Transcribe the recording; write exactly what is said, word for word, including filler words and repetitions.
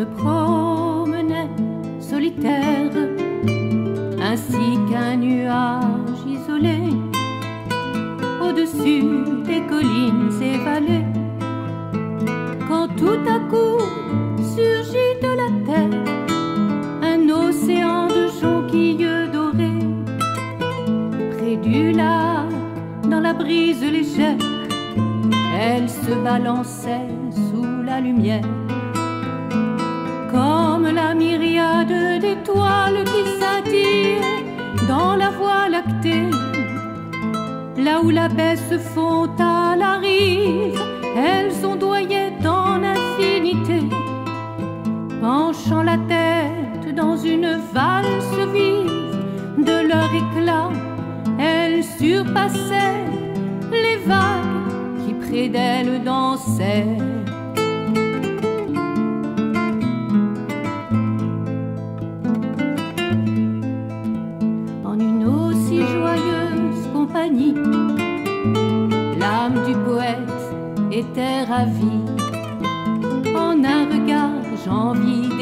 me promenais solitaire, ainsi qu'un nuage isolé, au-dessus des collines et vallées, quand tout à coup surgit de la terre un océan de jonquilles dorées. Près du lac, dans la brise légère, elle se balançait sous la lumière, comme la myriade d'étoiles qui scintillent dans la voie lactée. Là où la baie se fond à la rive, elles ondoyaient dans l'infinité, penchant la tête dans une valse vive. De leur éclat, elles surpassaient les vagues qui près d'elles dansaient. En une aussi joyeuse compagnie, l'âme du poète était ravie. En un regard, j'envie